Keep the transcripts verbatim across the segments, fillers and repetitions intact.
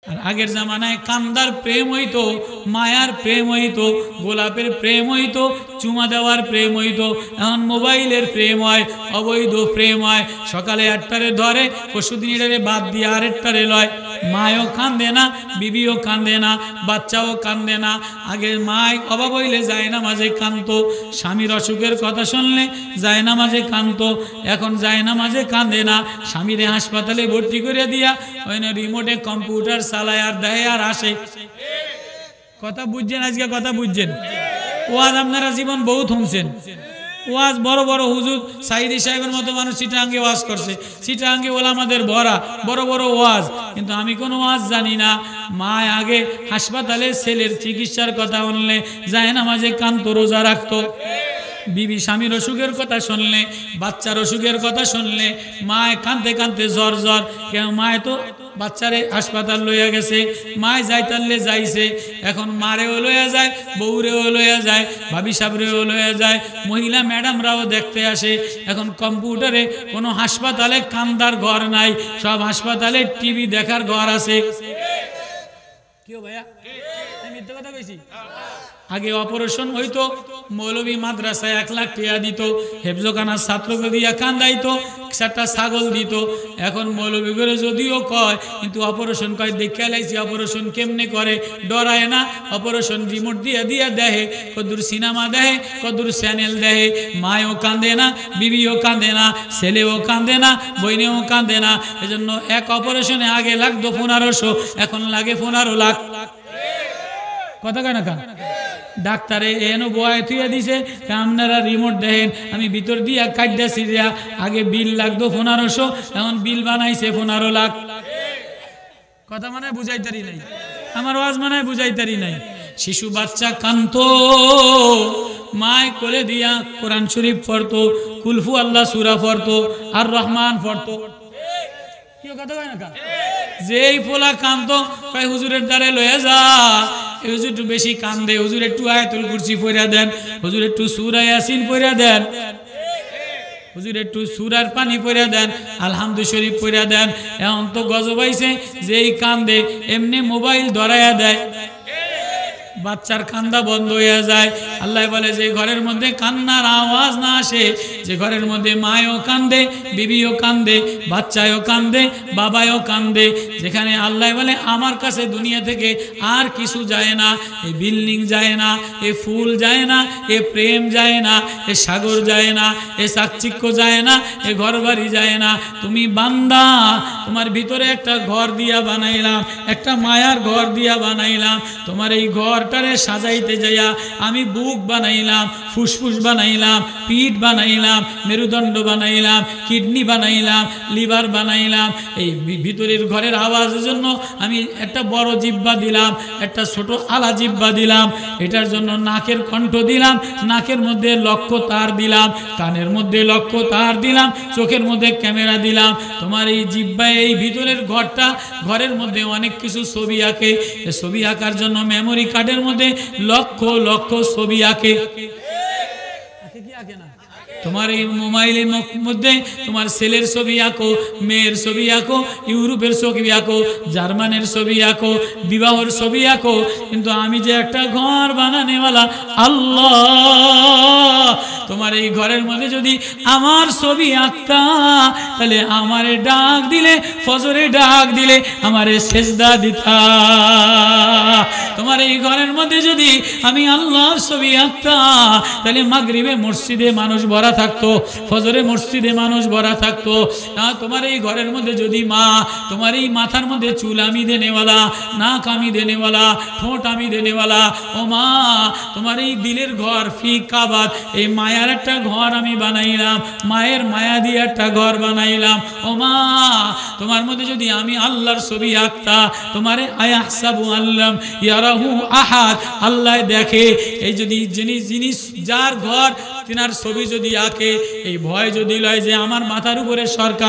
আর আগের জামানায় কান্দার প্রেম হইতো, মায়ার প্রেম হইতো, গোলাপের প্রেম হইতো, চুমা দেওয়ার প্রেম হইতো। এখন মোবাইলের প্রেম হয়, অবৈধ প্রেম হয়। সকালে একটারে ধরে, পরশুদিন এটারে বাদ দিয়ে আরেকটারে লয়। মায়ও কান্দে না, বিবিও কান্দে না, বাচ্চাও কান্দে না। আগে মায় অভাব হইলে যায় না মাঝে কান্দতো, স্বামীর অসুখের কথা শুনলে যায় না মাঝে কান্দতো। এখন যায় না মাঝে কান্দে না, স্বামীরে হাসপাতালে ভর্তি করে দিয়া ওই না রিমোটে কম্পিউটার চালায় আর দেয় আর আসে। কথা বুঝছেন? আজকে কথা বুঝছেন? ওয়াজ আপনারা জীবন বহুত শুনছেন। ওয়াজ বড় বড় হুজুর সাইদি সাহেবের মতো মানুষ চিটাঙ্গে ওয়াজ করছে, চিটাঙ্গে ওলামাদের ভরা বড় বড় ওয়াজ, কিন্তু আমি কোনো ওয়াজ জানি না। মা আগে হাসপাতালে ছেলের চিকিৎসার কথা শুনলে যায় না মাঝে কান্ত, রোজা রাখতো। বিবি স্বামীর অসুখের কথা শুনলে, বাচ্চার অসুখের কথা শুনলে মায় কাঁদতে কাঁদতে জ্বর জ্বর। কেন? মায় তো বাচ্চারে হাসপাতাল লইয়া গেছে, মায় যাইতালে যাইছে। এখন মারেও লইয়া যায়, বউরেও লইয়া যায়, ভাবি সাবরেও লইয়া যায়, মহিলা ম্যাডামরাও দেখতে আসে। এখন কম্পিউটারে কোনো হাসপাতালে কান্দার ঘর নাই, সব হাসপাতালে টিভি দেখার ঘর আছে। কেউ ভাইয়া আমি মিথ্যা কথা কইছি? আগে অপারেশন হইতো, মৌলবী মাদ্রাসায় এক লাখ টাকা দিত, হেফজখানার ছাত্রকে দিয়া কান্দাইতো, চারটা ছাগল দিত। এখন মৌলবী করে যদিও কয়, কিন্তু অপারেশন কয় দেখে লাইছি অপারেশন কেমনে করে, ডরায় না। অপারেশন রিমোট দিয়ে দিয়ে দেহে, কদ্দুর সিনেমা দেহে, কদ্দুর চ্যানেল দেহে। মায়ও কান্দে না, বিবিও কান্দে না, ছেলেও কান্দে না, বইনেও কান্দে না। এজন্য এক অপারেশনে আগে লাগতো পনেরোশো, এখন লাগে পনেরো লাখ। কথা কয় না কান? ডাক্তারে এনো বয় থুয়ে দিছে, আপনারা রিমোট দেখেন, আমি ভিতর দিয়া কাটটা সিরিয়া। আগে বিল লাগতো পনেরোশো, এখন বিল বানাইছে পনেরো লাখ। কথা মানে বুঝাইতারি নাই, আমার ওয়াজ মানে বুঝাইতারি নাই। শিশু বাচ্চা কানতো, মায় কোলে দিয়া কোরআন শরীফ পড়তো, কুলফু আল্লাহ সূরা পড়তো, আর রহমান পড়তো। কি কথা কয় না? যেই পোলা কানতো কয় হুজুরের দ্বারে লয়ে যা, হুজুর একটু বেশি কান্দে, হুজুর একটু আয়াতুল কুরসি পড়া দেন, হুজুর একটু সূরা ইয়াসিন পড়া দেন, হুজুর একটু সূরার পানি পড়া দেন, আলহামদু শরীফ পড়া দেন। এখন তো গজব আইছে, যেই কান্দে এমনি মোবাইল ধরাইয়া দেয়, বাচ্চার কান্দা বন্ধ হয়ে যায়। আল্লাহ বলে যে ঘরের মধ্যে কান্নার আওয়াজ না আসে, যে ঘরের মধ্যে মায়ও কান্দে, বিবিও কান্দে, বাচ্চায়ও কান্দে, বাবায়ও কান্দে, যেখানে আল্লাহ বলে আমার কাছে দুনিয়া থেকে আর কিছু যায় না, এ বিল্ডিং যায় না, এ ফুল যায় না, এ প্রেম যায় না, এ সাগর যায় না, এ চাকচিক্য যায় না, এ ঘর বাড়ি যায় না। তুমি বান্দা, তোমার ভিতরে একটা ঘর দিয়া বানাইলাম, একটা মায়ার ঘর দিয়া বানাইলাম। তোমার এই ঘরটারে সাজাইতে যাইয়া আমি বুক বানাইলাম, ফুসফুস বানাইলাম, পিঠ বানাইলাম, মেরুদণ্ড বানাইলাম, কিডনি বানাইলাম, লিভার বানাইলাম। এই ভিতরের ঘরের আওয়াজের জন্য আমি একটা বড় জিহ্বা দিলাম, একটা ছোট আলা জিহ্বা দিলাম, এটার জন্য নাকের কণ্ঠ দিলাম, নাকের মধ্যে লক্ষ তার দিলাম, কানের মধ্যে লক্ষ তার দিলাম, চোখের মধ্যে ক্যামেরা দিলাম। তোমার এই জিহ্বায় এই ভিতরের ঘরটা, ঘরের মধ্যে অনেক কিছু ছবি আঁকে, ছবি আঁকার জন্য মেমোরি কার্ডের মধ্যে লক্ষ লক্ষ ছবি আঁকে। কি আঁকে না? তোমার এই মোবাইলের মধ্যে তোমার ছেলের ছবি আঁকো, মেয়ের ছবি আঁকো, ইউরোপের ছবি আঁকো, জার্মানের ছবি আঁকো, বিবাহের ছবি আঁকো। কিন্তু আমি যে একটা ঘর বানানেওয়ালা আল্লাহ, তোমার এই ঘরের মধ্যে যদি আমার ছবি আঁকতা, তাহলে আমারে ডাক দিলে, ফজরে ডাক দিলে আমারে সেজদা দিতা। তোমার এই ঘরের মধ্যে যদি আমি আল্লাহর ছবি আঁকতাম, তাহলে মাগরিবে মসজিদে মানুষ ভরা থাকতো, ফজরে মসজিদে মানুষ ভরা থাকতো। তোমার এই ঘরের মধ্যে যদি মা, তোমার এই মাথার মধ্যে চুল আমি দেনেওয়ালা, নাক আমি দেনেওয়ালা, ঠোঁট আমি দেনেওয়ালা, ও মা তোমার এই দিলের ঘর ফি কাবাত, এই মায়ার একটা ঘর আমি বানাইলাম, মায়ের মায়া দিয়ে একটা ঘর বানাইলাম। ও মা তোমার মধ্যে যদি আমি আল্লাহর ছবি আঁকতা, তোমারে আয়াহসাবু আল্লাম ইয়ারাহু আহাদ, আল্লাহ দেখে। এই যদি জিনিস জিনিস যার ঘর তিনার ছবি যদি আঁকে, এই ভয় যদি লয় যে আমার মাথার উপরে সরকার।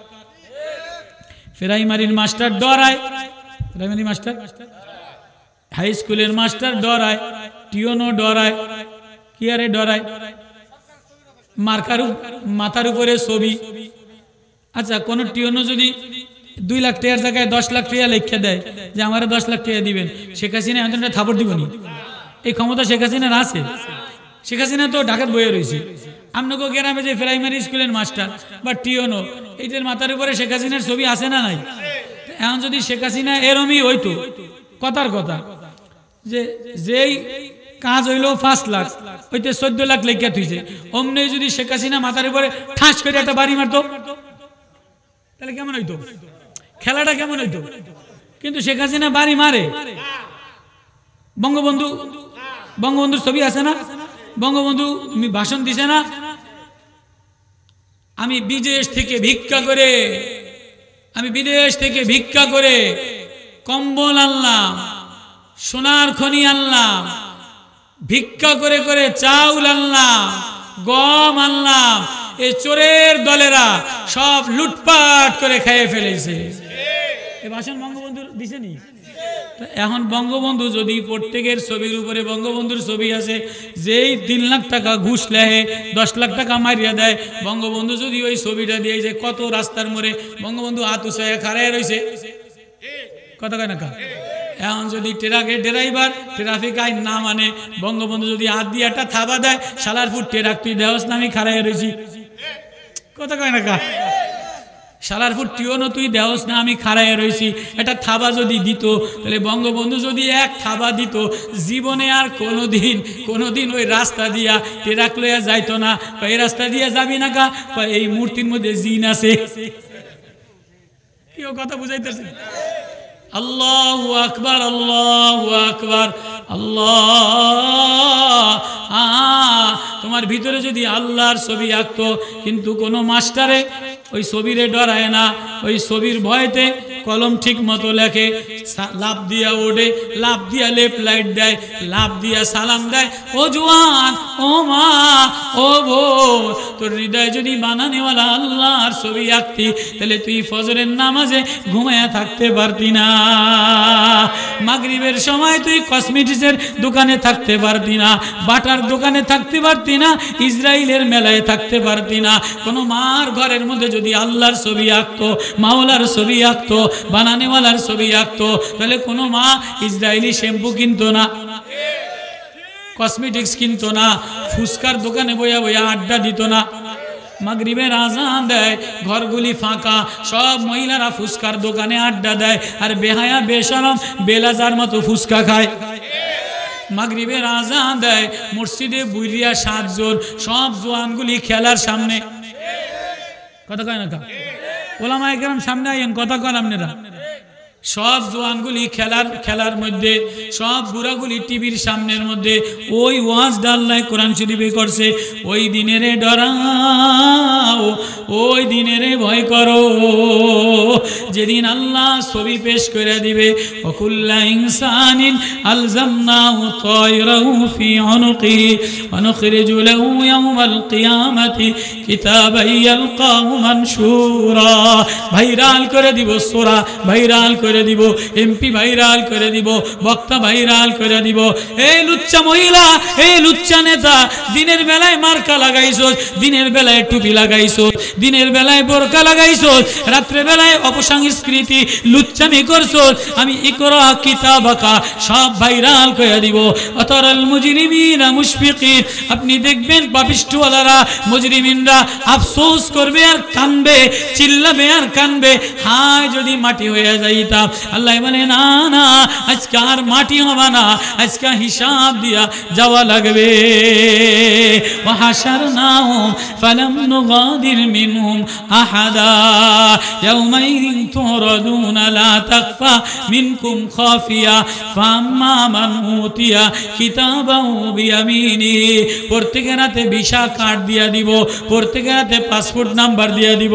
প্রাইমারির মাস্টার ডরায়, প্রাইমারি মাস্টার, হাই স্কুলের মাস্টার ডরায়, টিউনও ডরায়। কি আরে ডরায়? মার্কার মাথার উপরে ছবি। আচ্ছা কোন টিউনও যদি দুই লাখ টাকার জায়গায় দশ লাখ টাকা লিখে দেয় যে আমারে দশ লাখ টাকা দিবেন, শেখ হাসিনা এখন থাপড় দিবনি? এই ক্ষমতা শেখ হাসিনার আছে? শেখ হাসিনা তো ঢাকার বইয়ে রয়েছে। আপনাকে গ্রামে যে প্রাইমারি স্কুলের মাস্টার বা টিওনো, এইটার মাথার উপরে শেখ হাসিনার ছবি আছে না নাই? এখন যদি শেখ হাসিনা এরমই হইতো, কথার কথা যে যেই কাজ হইল পাঁচ লাখ ওইতে চোদ্দ লাখ লেখা থুইছে, অমনি যদি শেখ হাসিনা মাথার উপরে ঠাস করে একটা বাড়ি মারতো তাহলে কেমন হইতো? খেলাটা কেমন হইতো? কিন্তু শেখ হাসিনা বাড়ি মারে। বঙ্গবন্ধু বঙ্গবন্ধুর ছবি আছে না? বঙ্গবন্ধু ভাষণ দিছে না, আমি বিদেশ থেকে ভিক্ষা করে আমি বিদেশ থেকে ভিক্ষা করে কম্বল আনলাম, সোনার খনি আনলাম, ভিক্ষা করে করে চাউল আনলাম, গম আনলাম, এই চোরের দলেরা সব লুটপাট করে খেয়ে ফেলেছে। এই ভাষণ বঙ্গবন্ধু দিছেনি? এখন বঙ্গবন্ধু যদি প্রত্যেকের ছবির উপরে বঙ্গবন্ধুর ছবি আছে, যেই তিন লাখ টাকা ঘুষ লেহে দশ লাখ টাকা মারিয়া দেয়, বঙ্গবন্ধু যদি ওই ছবিটা দিয়ে যে কত রাস্তার মোড়ে বঙ্গবন্ধু হাত উঁচাইয়া খাড়াইয়া রয়েছে, কথা কয় না কা? এখন যদি ট্রাকের ড্রাইভার ট্রাফিক আইন না মানে, বঙ্গবন্ধু যদি হাত দিয়ে একটা থাবা দেয়, শালার ফুট ট্রাক তুই দেওয়াস না আমি খাড়াইয়া রয়েছি, কথা কয় না কা? শালার ফুট টিওনো তুই দেওস না আমি খাড়াইয়া রয়েছি, এটা থাবা যদি দিত, তাহলে বঙ্গবন্ধু যদি এক থাবা দিত, জীবনে আর কোনোদিন কোনোদিন ওই রাস্তা দিয়া ট্রাক লইয়া যাইতো না। এই রাস্তা দিয়া যাবি না কা? এই মূর্তির মধ্যে জিন আছে। কেউ কথা বুঝাইতেছে? আল্লাহু আকবার, আল্লাহু আকবার, আল্লাহ। তোমার ভিতরে যদি আল্লাহর ছবি আঁকতো, কিন্তু কোনো মাস্টারে ওই ছবিরে ডরায় না, ওই ছবির ভয়তে কলম ঠিক মতো লেখে, লাভ দিয়া ওঠে, লাভ দিয়া লেফট লাইট দেয়, লাভ দিয়া সালাম দেয়, ও জওয়ান, ও মা, ও বোন, তোর হৃদয় যদি বানানেওয়ালা আল্লাহর ছবি আঁকতি, তাহলে তুই ফজরের নামাজে ঘুমায়া থাকতে পারতি না, মাগরিবের সময় তুই কসমেটিক্সের দোকানে থাকতে পারতি না, বাটার দোকানে থাকতে পারতি না, ইসরায়েলের মেলায় থাকতে পারতি না। কোনো মার ঘরের মধ্যে যদি আল্লাহর ছবি আঁকতো, মাওলার ছবি আঁকতো, বানানেওয়ালার ছবি আঁকতো, তাহলে কোনো মা ইসরায়েলি শ্যাম্পু কিনতো না, কসমেটিক্স কিনতো না, ফুচকার দোকানে বইয়া বইয়া আড্ডা দিত না। মাগরিবের আজান দেয়, ঘরগুলি ফাঁকা, সব মহিলারা ফুচকার দোকানে আড্ডা দেয়, আর বেহায়া বেশরম বেলাজার মতো ফুচকা খায়। মাগরিবের আজান দেয়, মসজিদে বুইরিয়া সাতজন, সব জোয়ানগুলি খেলার সামনে, কথা কয় না কা? ওলামায়ে কেরাম সামনে আইন, কথা কন আপনারা। সব জোয়ানগুলি খেলার খেলার মধ্যে, সব বুড়াগুলি টিভির সামনের মধ্যে। ওই ওয়াজ আল্লাহ কোরআন শরীফে করছে, ওই দিনেরে ডরাও, ওই দিনেরে ভয় করো, যেদিন আল্লাহ ছবি পেশ করে দিবে। ওয়াকুল্লা ইনসানিন আলজামনাহু তায়রাহু ফি উনুকিহি ওয়া নুখরিজু লাহু ইয়াওমাল কিয়ামাতি কিতাবান ইয়ালকাহু মানশুরা। ভাইরাল করে দিব সূরা, ভাইরাল করে দিব এমপি, ভাইরাল করে দিব বক্তা, ভাইরাল করে দিব। এই লুচ্চা মহিলা, এই লুচ্চা নেতা, দিনের বেলায় মার্কা লাগাইছো, দিনের বেলায় টুপি লাগাইছো, দিনের বেলায় বোরকা লাগাইছো, রাত্রে বেলায় অপসংস্কৃতি লুচ্চামি করছো, আমি ইকরা কিতাবাকা সব ভাইরাল করে দিব। অতরাল মুজরিমিনা মুশফিকিন, আপনি দেখবেন পাপিষ্ঠওয়ালারা, মুজরিমিনরা আফসোস করবে আর কানবে, চিল্লাবে আর কানবে, হায় যদি মাটি হয়ে যাইতা। আল্লাহ বলে না না, আজকে আর মাটি হবে না, আজকে হিসাব দিয়া যাওয়া লাগবে। ওয়া হাশারনাহুম ফালাম নুগাদির মিনহুম আহাদা ইয়াওমাইযিন তুরাদুনা লা তাখফা মিনকুম খাফিয়া ফাম্মা মান উতিয়া কিতাবাহু বিয়ামিনিহি। প্রত্যেকের হাতে ভিসা কার্ড দিয়া দিব, প্রত্যেকের হাতে পাসপোর্ট নাম্বার দিয়া দিব।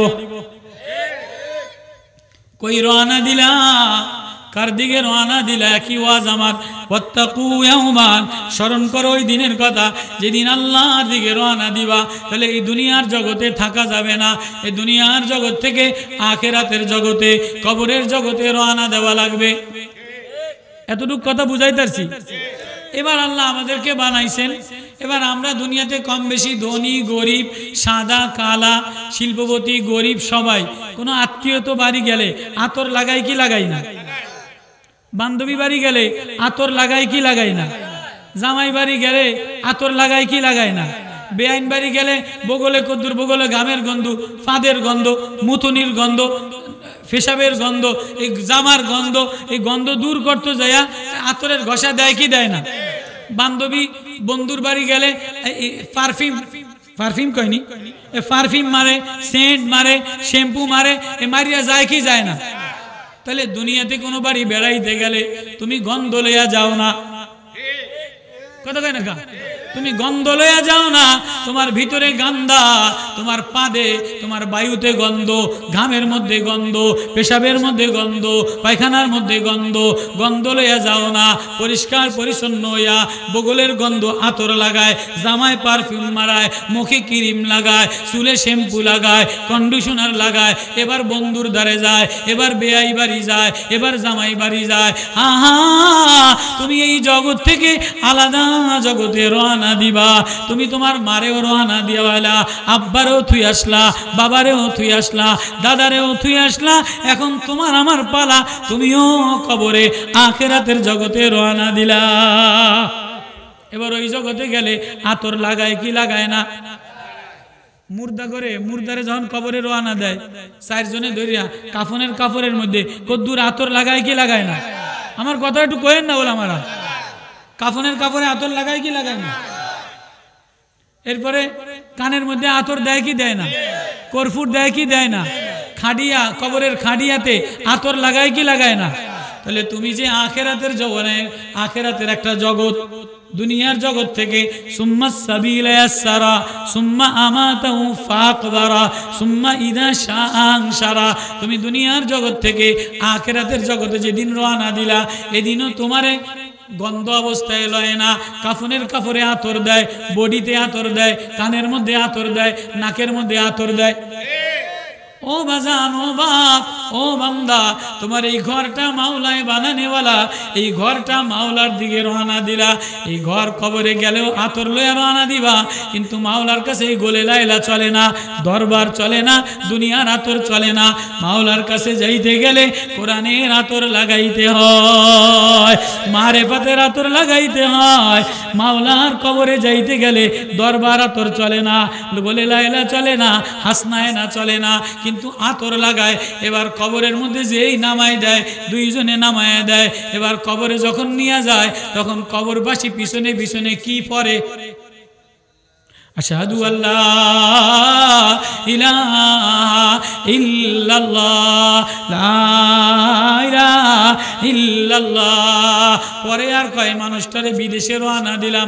কই রওনা দিলা, কার দিকে রওনা দিলা? কি ওয়াজ আমার, ওয়াত্তাকু ইয়াওমান, স্মরণ করো ওই দিনের কথা, যেদিন আল্লাহর দিকে রওনা দিবা। তাহলে এই দুনিয়ার জগতে থাকা যাবে না, এই দুনিয়ার জগৎ থেকে আখিরাতের জগতে, কবরের জগতে রওনা দেওয়া লাগবে। এতটুকু কথা বুঝাইতেছি। এবার আল্লাহ আমাদেরকে বানাইছেন, এবার আমরা দুনিয়াতে কম বেশি ধনী গরিব, সাদা কালা, শিল্পপতি গরিব সবাই। কোনো আত্মীয় তো বাড়ি গেলে আতর লাগাই কি লাগাই না? বান্ধবী বাড়ি গেলে আতর লাগাই কি লাগাই না? জামাই বাড়ি গেলে আতর লাগাই কি লাগাই না? বেআইন বাড়ি গেলে বগলে কদ্দুর বগলে ঘামের গন্ধ, ফাঁদের গন্ধ, মুথুনির গন্ধ, পেশাবের গন্ধ, এই জামার গন্ধ, এই গন্ধ দূর করতে যায়া আতরের ঘষা দেয় কি দেয় না? বান্ধবী বন্ধুর বাড়ি গেলে পারফিউম পারফিউম কয়নি পারফিউম মারে, সেন্ট মারে, শ্যাম্পু মারে, এ মারিয়া যায় কি যায় না? তাহলে দুনিয়াতে কোনো বাড়ি বেড়াইতে গেলে তুমি গন্ধ লইয়া যাও না, কথা কয় না কা? তুমি গন্ধ লইয়া যাও না, তোমার ভিতরে গান্দা, তোমার পাদে তোমার বায়ুতে গন্ধ, ঘামের মধ্যে গন্ধ, পেশাবের মধ্যে গন্ধ, পায়খানার মধ্যে গন্ধ, গন্ধ লইয়া যাও না। পরিষ্কার পরিচ্ছন্ন হইয়া বগলের গন্ধ আতর লাগায়, জামায় পারফিউম মারায়, মুখে ক্রিম লাগায়, চুলে শ্যাম্পু লাগায়, কন্ডিশনার লাগায়, এবার বন্ধুর দ্বারে যায়, এবার বেয়াই বাড়ি যায়, এবার জামাই বাড়ি যায়। আহা, তুমি এই জগৎ থেকে আলাদা জগতে রওনা দিবা। তুমি তোমার মারেও রওনা দিয়াওয়ালা, আব্বারেও থুই আসলা, বাবারেও থুই আসলা, দাদারেও থুই আসলা, এখন তোমার আমার পালা, তুমিও কবরে আখিরাতের জগতে রওনা দিলা। এবার ওই জগতে গেলে আতর লাগায় কি লাগায় না? মুর্দা করে মুর্দারে যখন কবরে রওনা দেয়, চারজনে ধরিয়া কাফনের কাপড়ের মধ্যে কদ্দুর আতর লাগায় কি লাগায় না? আমার কথা একটু কয়েন না বলে, আমারা কাফনের কাপড়ে আতর লাগায় কি লাগায় না? এরপরে কানের মধ্যে আতর দেয় কি দেয় না? কর্ফুর দেয় কি দেয় না? খাডিয়া, কবরের খাডিয়াতে আতর লাগায় কি লাগায় না? তাহলে তুমি যে আখেরাতের জগতে, আখেরাতের একটা জগৎ, দুনিয়ার জগৎ থেকে সুম্মা সাবিলা ইয়াসসারা সুম্মা আমাতাহু ফাকবারা সুম্মা ইদা শাআন সারা, তুমি দুনিয়ার জগৎ থেকে আখেরাতের জগতে যেদিন রওনা দিলা, এদিনও তোমারে গন্ধ অবস্থায় লয় না, কাফনের কাপড়ে আতর দেয়, বডিতে আতর দেয়, কানের মধ্যে আতর দেয়, নাকের মধ্যে আতর দেয়। ও বাজান, ও বাপ, ও বান্দা, তোমার এই ঘরটা মাওলায় বানানেওয়ালা, এই ঘরটা মাওলার দিকে রওনা দিলা। এই ঘর কবরে গেলেও আতর লইয়া রওনা দিবা, কিন্তু মাওলার কাছে এই গোলে লাইলা চলে না, দরবার চলে না, দুনিয়ার আতর চলে না। মাওলার কাছে যাইতে গেলে কোরআনের আতর লাগাইতে হয়, মারেফাতের আতর লাগাইতে হয়। মাওলার কবরে যাইতে গেলে দরবার আতর চলে না, গোলে লাইলা চলে না, হাসনায় না চলে না, কিন্তু আতর লাগায়। এবার কবরের মধ্যে যেই নামায় দেয়, দুইজনে নামায় দেয়, এবার কবরে যখন নিয়ে যায়, তখন কবরবাসী পিছনে পিছনে কি পড়ে? আশহাদু আল্লা ইলাহা ইল্লাল্লাহ লা ইলাহা ইল্লাল্লাহ। পরে আর কয় মানুষটারে বিদেশে রওনা দিলাম।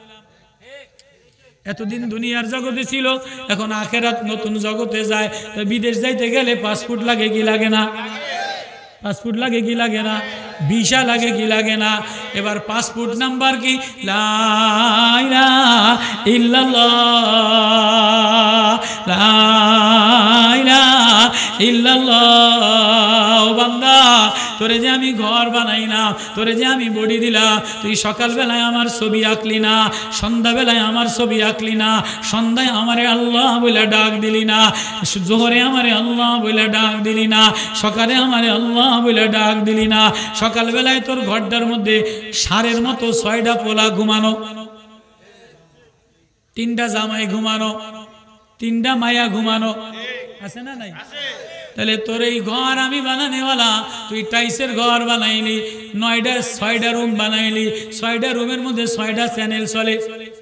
এতদিন দুনিয়ার জগতে ছিল, এখন আখেরাত নতুন জগতে যায়। তো বিদেশ যাইতে গেলে পাসপোর্ট লাগে কি লাগে না? পাসপোর্ট লাগে কি লাগে না? ভিসা লাগে কি লাগে না? এবার পাসপোর্ট নাম্বার কি? লা ইলাহা ইল্লাল্লাহ লা ইলাহা ইল্লাল্লাহ। ও বান্দা, তোরে যে আমি ঘর বানাই না, তোরে যে আমি বডি দিলাম, তুই সকালবেলায় আমার ছবি আঁকলি না, সন্ধ্যাবেলায় আমার ছবি আঁকলি না, সন্ধ্যায় আমারে আল্লাহ বলে ডাক দিলি না, জোহরে আমারে আল্লাহ বলে ডাক দিলি না, সকালে আমারে আল্লাহ বলে ডাক দিলি না। সকালবেলায় তোর ঘরটার মধ্যে সারের মতো ছয়টা পোলা ঘুমানো, তিনটা জামাই ঘুমানো, তিনটা মায়া ঘুমানো, আছে না নাই? তাহলে তোর এই ঘর আমি বানানেওয়ালা, তুই টাইসের ঘর বানাইলি, নয়টা ছয়টা রুম বানাইলি, ছয়টা রুমের মধ্যে ছয়টা চ্যানেল চলে,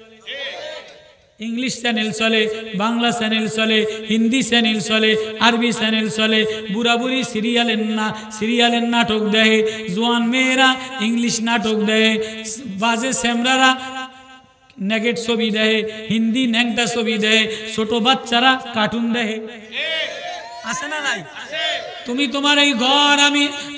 ইংলিশ চ্যানেল চলে, বাংলা চ্যানেল চলে, হিন্দি চ্যানেল চলে, আরবি চ্যানেল চলে। বুড়া বুড়ি সিরিয়ালের না সিরিয়ালের নাটক দেয়, জোয়ান মেয়েরা ইংলিশ নাটক দেয়, বাজে স্যামরারা নেগেট ছবি দেয়, হিন্দি ন্যাংটা ছবি দেয়, ছোট বাচ্চারা কার্টুন দেয়, আছে না নাই? তুমি তোমার এই ঘর আমি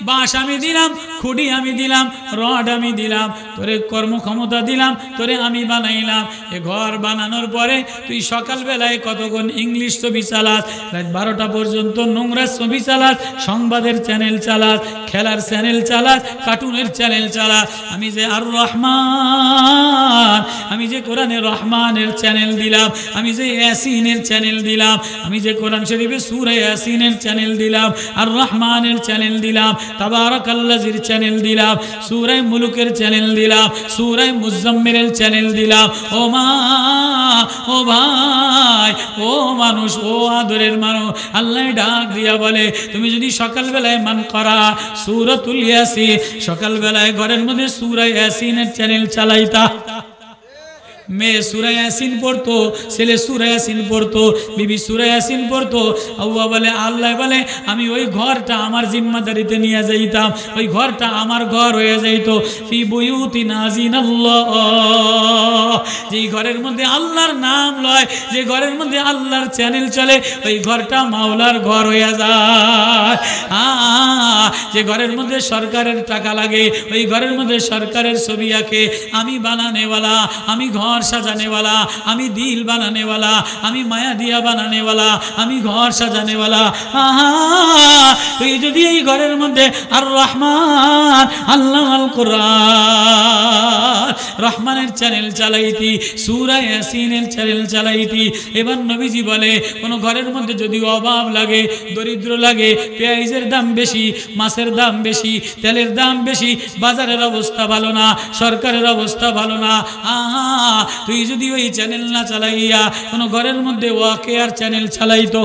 বাঁশ আমি দিলাম, খুঁটি আমি দিলাম, রড আমি দিলাম, তোরে কর্মক্ষমতা দিলাম, তোরে আমি বানাইলাম। এ ঘর বানানোর পরে তুই সকালবেলায় কতক্ষণ ইংলিশ ছবি চালাস, রাত বারোটা পর্যন্ত নোংরা ছবি চালাস, সংবাদের চ্যানেল চালাস, খেলার চ্যানেল চালাস, কার্টুনের চ্যানেল চালাস। আমি যে আর রহমান, আমি যে কোরআনে রহমানের চ্যানেল দিলাম, আমি যে ইয়াসিনের চ্যানেল দিলাম, আমি যে কোরআন শরীফে সূরা ইয়াসিনের চ্যানেল দিলাম, আর রহমানের চ্যানেল দিলাম, তাবারাকাল্লাজির চ্যানেল দিলাম, সূরা মুলুকের চ্যানেল দিলাম, সূরা মুজাম্মিলের চ্যানেল দিলাম। ও মা, ও ভাই, ও মানুষ, ও আদরের মানুষ, আল্লাহ ডাক দিয়া বলে তুমি যদি সকালবেলায় মান করা সূরাতুল ইয়াসিন, সকালবেলায় ঘরের মধ্যে সূরা ইয়াসিনের চ্যানেল চালাইতা, মেয়ে সূরা ইয়াসিন পড়তো, ছেলে সূরা ইয়াসিন পড়তো, বিবি সূরা ইয়াসিন পড়তো। আল্লাহ বলে, আল্লাহ বলে আমি ওই ঘরটা আমার জিম্মাদারিতে নিয়ে যাইতাম, ওই ঘরটা আমার ঘর হয়ে যাইত। ফি বুয়ুতিন আযিনাল্লাহ, যেই ঘরের মধ্যে আল্লাহর নাম লয়, যে ঘরের মধ্যে আল্লাহর চ্যানেল চলে, ওই ঘরটা মাওলার ঘর হয়ে যায়। হ্যাঁ, যে ঘরের মধ্যে সরকারের টাকা লাগে, ওই ঘরের মধ্যে সরকারের ছবি আঁকে, আমি বানানেওয়ালা, আমি ঘর সাজানেওয়ালা, আমি দিল বানানেওয়ালা, আমি মায়া দিয়া বানানেওয়ালা, আমি ঘর সাজানেওয়ালা। তুই যদি এই ঘরের মধ্যে আর রহমান, আল্লাহ আল কোরআন, রহমানের চ্যানেল চালাইতি, সূরা ইয়াসিনের চ্যানেল চালাইতি। এবার নবীজি বলে কোন ঘরের মধ্যে যদি অভাব লাগে, দরিদ্র লাগে, পেঁয়াজের দাম বেশি, মাছের দাম বেশি, তেলের দাম বেশি, বাজারের অবস্থা ভালো না, সরকারের অবস্থা ভালো না, আহা, তুই যদি ওই চ্যানেল না চালাইয়া কোন ঘরের মধ্যে ওয়াকিয়ার চ্যানেল চালাইতো,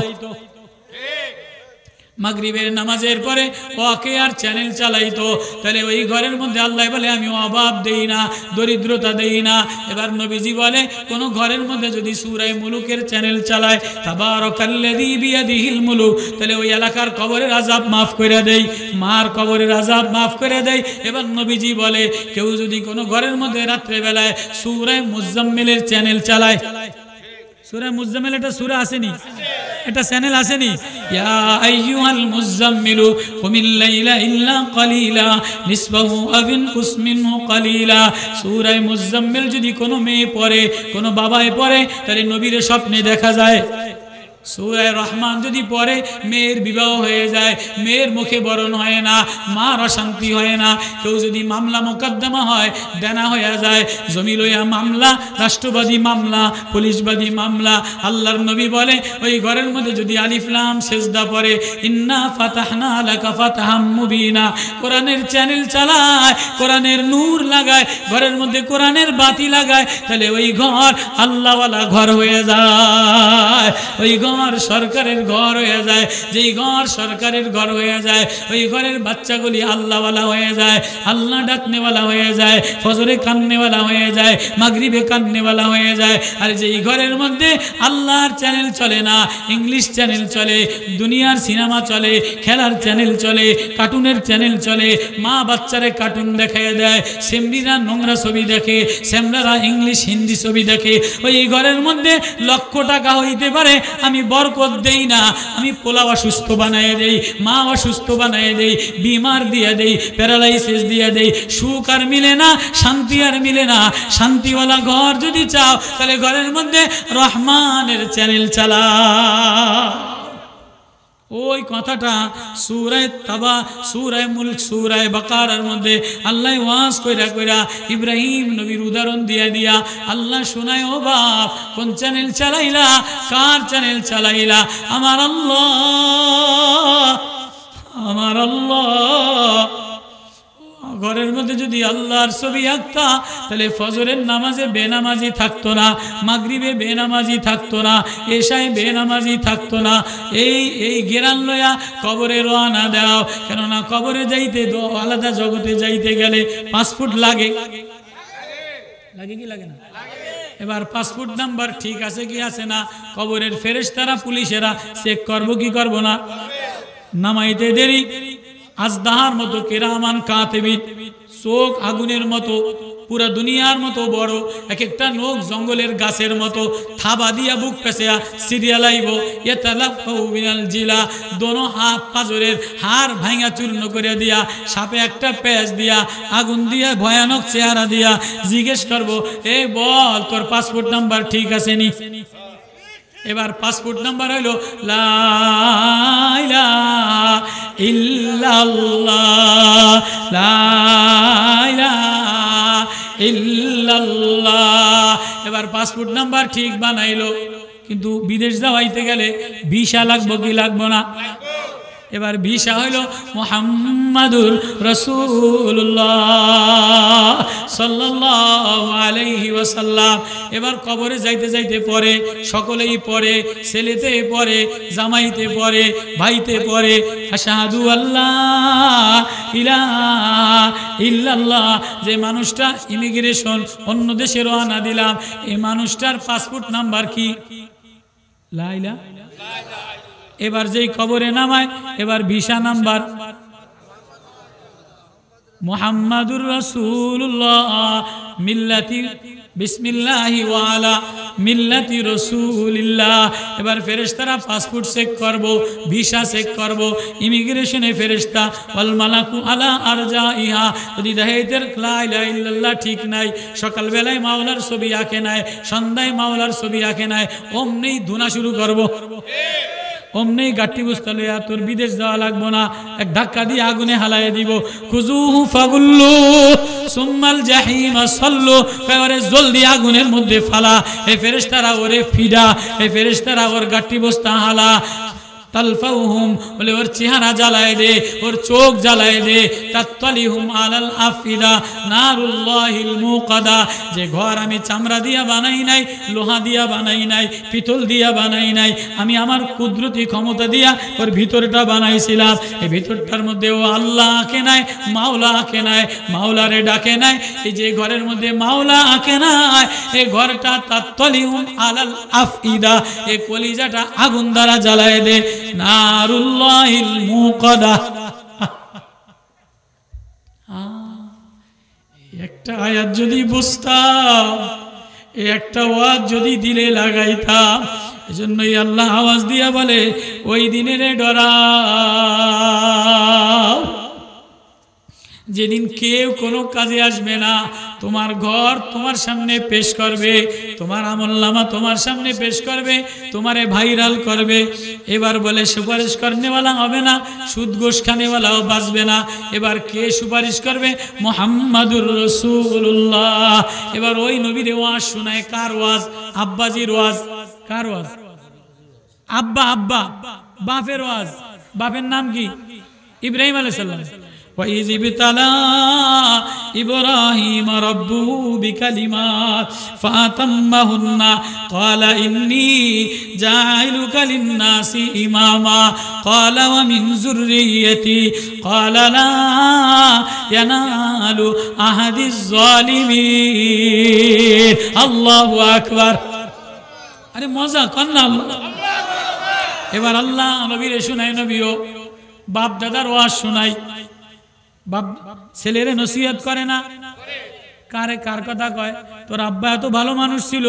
মাগরিবের নামাজের পরে ওয়াকিয়ার চ্যানেল চালাইতো, তাহলে ওই ঘরের মধ্যে আল্লাহ বলে আমি অভাব দেই না, দরিদ্রতা দেই না। এবার নবীজি বলে কোন ঘরের মধ্যে যদি সূরা মুলুকের চ্যানেল চালায়, তাবারাকাল্লাযী বিয়াদিহিল মুলুক, তাহলে ওই এলাকার কবরের আযাব মাফ করে দেই, মার কবরের আযাব মাফ করে দেই। এবার নবীজি বলে কেউ যদি কোনো ঘরের মধ্যে রাত্রে বেলায় সূরা মুজাম্মিলের চ্যানেল চালায়, সূরা মুজাম্মিল এটা সূরা আসেনি, এটা চ্যানেল আসেনি, ইয়া আইয়ুহাল মুজাম্মিলু কুমিল লাইলা ইল্লা কালিলা নিসফাহু আও ইনকুস মিনহু কালিলা। সূরা মুজাম্মিল যদি কোনো মেয়ে পড়ে, কোনো বাবায় পড়ে, তাহলে নবীর স্বপ্নে দেখা যায়। সূরা রহমান যদি পড়ে, মেয়ের বিবাহ হয়ে যায়, মেয়ের মুখে বরণ হয় না, মার অশান্তি হয় না। কেউ যদি মামলা মোকদ্দমা হয়, দেনা হয়ে যায়, জমি লইয়া মামলা, রাষ্ট্রবাদী মামলা, পুলিশবাদী মামলা, আল্লাহর নবী বলে ওই ঘরের মধ্যে যদি আলিফ লাম সিজদা পড়ে, ইন্না ফাতাহনা লাকা ফাতহাম মুবিনা, কোরআনের চ্যানেল চালায়, কোরআনের নূর লাগায়, ঘরের মধ্যে কোরআনের বাতি লাগায়, তাহলে ওই ঘর আল্লাহওয়ালা ঘর হয়ে যায়, ওই ঘর সরকারের ঘর হয়ে যায়। যেই ঘর সরকারের ঘর হয়ে যায়, ওই ঘরের বাচ্চাগুলি আল্লাহওয়ালা হয়ে যায়, আল্লাহ ডাকনেওয়ালা হয়ে যায়, ফজরে কান্নেওয়ালা হয়ে যায়, মাগরিবে কান্নেওয়ালা হয়ে যায়। আর যেই ঘরের মধ্যে আল্লাহর চ্যানেল চলে না, ইংলিশ চ্যানেল চলে, দুনিয়ার সিনেমা চলে, খেলার চ্যানেল চলে, কার্টুনের চ্যানেল চলে, মা বাচ্চারে কার্টুন দেখায় দেয়, সেমরিরা নোংরা ছবি দেখে, সেমরারা ইংলিশ হিন্দি ছবি দেখে, ওই ঘরের মধ্যে লক্ষ টাকা হইতে পারে, আমি বরকত দেই না, আমি পোলা অসুস্থ বানায় দেই, মা অসুস্থ বানায় দেই, বিমার দিয়ে দেই, প্যারালাইসিস দিয়ে দেই, সুখ আর মিলে না, শান্তি আর মিলে না। শান্তিওয়ালা ঘর যদি চাও, তাহলে ঘরের মধ্যে রহমানের চ্যানেল চালা। ওই কথাটা সূরা তাবা, সূরা মুলক, সূরা বাকারার মধ্যে আল্লাহ ওয়াজ কইরা কইরা ইব্রাহিম নবীর উদাহরণ দিয়া দিয়া আল্লাহ শোনায়, ও বাপ কোন চ্যানেল চালাইলা, কার চ্যানেল চালাইলা? আমার আল্লাহ, আমার আল্লাহ। ঘরের মধ্যে যদি আল্লাহর ছবি আঁকতা, তাহলে ফজরের নামাজে বেনামাজি থাকতো না, মাগরিবে বেনামাজি থাকতো না, এশায় বেনামাজি থাকতো না। এই এই গেরান লয়া কবরে রওনা দাও, কেননা কবরে যাইতে, আলাদা জগতে যাইতে গেলে পাসপোর্ট লাগে, লাগে কি লাগে না? এবার পাসপোর্ট নাম্বার ঠিক আছে কি আছে না, কবরের ফেরেশতারা পুলিশেরা চেক করবো কি করবো না? নামাইতে দেরি, আজদাহার মতো কিরামান কাতিবিন, চোখ আগুনের মতো, পুরা দুনিয়ার মতো বড়, এক একটা নখ জঙ্গলের গাছের মতো, থাবা দিয়া বুক পেঁচিয়া সিরিয়ালাইব। ইয়াতালাফাউ মিনাল জিলা, দোনো হাত পাজরের হাড় ভাঙা চূর্ণ করে দিয়া, সাপে একটা পেঁচ দিয়া, আগুন দিয়া, ভয়ানক চেহারা দিয়া জিজ্ঞেস করবো, এ বল তোর পাসপোর্ট নাম্বার ঠিক আছে নি? এবার পাসপোর্ট নাম্বার হইল লা ইলাহা ইল্লাল্লাহ, লা ইলাহা ইল্লাল্লাহ। এবার পাসপোর্ট নাম্বার ঠিক বানাইলো, কিন্তু বিদেশ যাওয়াইতে গেলে ভিসা লাগবো কি লাগবো না? এবার ভিসা হইল মুহাম্মাদুর রাসূলুল্লাহ সাল্লাল্লাহু আলাইহি ওয়াসাল্লাম। এবার কবরে যাইতে যাইতে পড়ে, সকলেই পড়ে, ছেলেতে পড়ে, জামাইতে পড়ে, ভাইতে পড়ে, আশহাদু আল্লাহ ইলাহা ইল্লাল্লাহ। যে মানুষটা ইমিগ্রেশন অন্য দেশে রওনা দিলাম, এই মানুষটার পাসপোর্ট নাম্বার কি? লা ইলাহা। এবার যেই কবরে নামায়, এবার ভিসা নাম্বার মুহাম্মাদুর রাসূলুল্লাহ মিল্লাতি বিসমিল্লাহি ওয়া আলা মিল্লাতি রাসূলিল্লাহ। এবার ফেরেশতারা পাসপোর্ট চেক করব, ভিসা চেক করব, ইমিগ্রেশনে ফেরেশতা ওয়াল মালাকু আলা আরজাইহা। যদি দাহিতের লা ইলাহা ইল্লাল্লাহ ঠিক নাই, সকালবেলায় মাওলার ছবি আঁকে নাই, সন্ধ্যায় মাওলার ছবি আঁকে নাই, অমনি ধুনা শুরু করব, অমনি গাঠি বুঝতে লইয়া তোর বিদেশ যাওয়া লাগবো না, এক ধাক্কা দিয়ে আগুনে হালাইয়া দিব। খুজুহু ফাগুল্লু সুম্মাল জাহিমা সাল্লু, এবারে জলদি আগুনের মধ্যে ফালা। এই ফেরেশতারা ওরে ফিডা, এই ফেরেশতারা ওর গাঠি বস্তা হালা। তালফাউহুম, বলে ওর চেহারা জ্বালায় দে, ওর চোখ জ্বালায় দে। তাত্তালিহুম আলাল আফিদা নারুল্লাহিল মুকাদা। যে ঘর আমি চামড়া দিয়া বানাই নাই, লোহা দিয়া বানাই নাই, পিতল দিয়া বানাই নাই, আমি আমার কুদরতি ক্ষমতা দিয়া ওর ভিতরটা বানাইছিলাম। এই ভিতরটার মধ্যে ও আল্লাহ আঁকে নাই, মাওলা আঁকে নাই, মাওলারে ডাকে নাই। এই যে ঘরের মধ্যে মাওলা আঁকে নাই, এই ঘরটা তাত্তালিহুম আলাল আফিদা, এই কলিজাটা আগুন দ্বারা জ্বালায় দে। নারুল্লাহিল মুকাদা। একটা আয়াত যদি বুঝতাম, একটা ওয়াজ যদি দিলে লাগাইতাম, এজন্যই আল্লাহ আওয়াজ দিয়া বলে ওই দিনের ডরাও যেদিন কেউ কোনো কাজে আসবে না। তোমার ঘর তোমার সামনে পেশ করবে, তোমার আমলনামা তোমার সামনে পেশ করবে, তোমারে ভাইরাল করবে। এবার বলে সুপারিশ করনেওয়ালা হবে না, সুদ ঘোষ খানেওয়ালাও বাঁচবে না। এবার কে সুপারিশ করবে? মুহাম্মাদুর রাসূলুল্লাহ। এবার ওই নবীর ওয়াজ শোনায়। কার ওয়াজ? আব্বাজির ওয়াজ। কার ওয়াজ? আব্বা, আব্বা বাপের ওয়াজ। বাপের নাম কি? ইব্রাহিম আলাইহিস সালাম। وَإِذِ ابْتَلَى إِبْرَاهِيمَ رَبُّهُ بِكَلِمَاتٍ فَأَتَمَّهُنَّ قَالَ إِنِّي جَاعِلُكَ لِلنَّاسِ إِمَامًا قَالَ وَمِنْ ذُرِّيَّتِي قَالَ لَا يَنَالُ أَحَدِ الظَّالِمِينَ الله أكبر। আরে মজা কর না। এবার আল্লাহ নবীরে শোনায়, নবীও বাপ দাদার ওয়াজ শোনাই। বাপ ছেলেরে নসিহত করে না? কারে কার কথা কয়? তোর আব্বা এত ভালো মানুষ ছিল,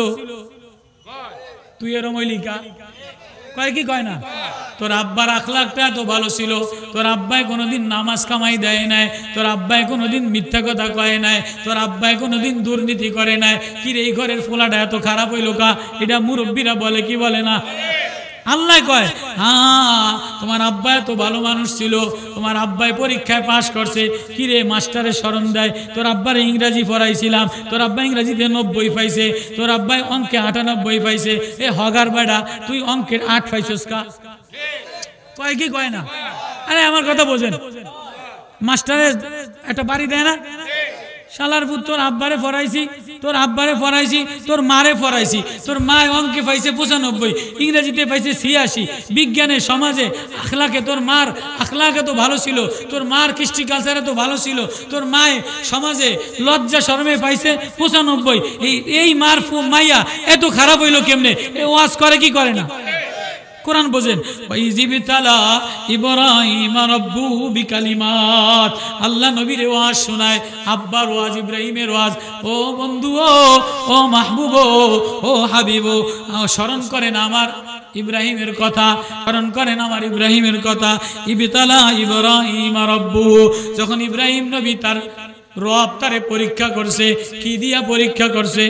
তুই এরম হইলিকা? কয় কি কয় না? তোর আব্বার আখলাকটা এত ভালো ছিল, তোর আব্বাই কোনোদিন নামাজ কামাই দেয় নাই, তোর আব্বাই কোনোদিন মিথ্যা কথা কয় নাই, তোর আব্বাই কোনোদিন দুর্নীতি করে নাই। কি রে এই ঘরের ফোলাটা এত খারাপ হইল কা? এটা মুরব্বীরা বলে, কি বলে না? আল্লাহ কয় হ্যাঁ তোমার আব্বা এত ভালো মানুষ ছিল, তোমার আব্বাই পরীক্ষায় পাশ করছে। কি রে মাস্টারের স্মরণ দেয়, তোর আব্বার ইংরাজি পড়াইছিলাম, তোর আব্বা ইংরাজিতে নব্বই পাইছে, তোর আব্বাই অঙ্কে আটানব্বই পাইছে। এ হগার বেড়া, তুই অঙ্কের আট পাইছস কা? কয় কি কয় না? আরে আমার কথা বোঝেন, মাস্টারের একটা বাড়ি দেয় না? শালার পুত, তোর আব্বারে পড়াইছি, তোর আব্বারে পড়াইছি, তোর মারে পড়াইছি, তোর মা অঙ্কে পাইছে পঁচানব্বই, ইংরেজিতে পাইছে ছিয়াশি, বিজ্ঞানে সমাজে আখলাকে তোর মার আখলাকে তো ভালো ছিল, তোর মার কৃষ্টি কালচারে তো ভালো ছিল, তোর মায়ে সমাজে লজ্জা শরমে পাইছে পঁচানব্বই। এই এই মার মাইয়া এত খারাপ হইলো কেমনে? এ ওয়াজ করে কি করে না? কোরআন বোঝেন, ওয়াইজিবতালা ইব্রাহিম রাব্বুহু বিকালিমাত। আল্লাহ নবীর ওয়াজ শোনায়, আব্বার ওয়াজ, ইব্রাহিমের ওয়াজ। ও বন্ধু, ও ও মাহবুব, ও হাবিব, স্মরণ করেন আমার ইব্রাহিমের কথা, স্মরণ করেন আমার ইব্রাহিমের কথা। ইবতালা ইব্রাহিম রাব্বুহু, যখন ইব্রাহিম নবী তার রব তারে পরীক্ষা করছে, কি দিয়া পরীক্ষা করছে?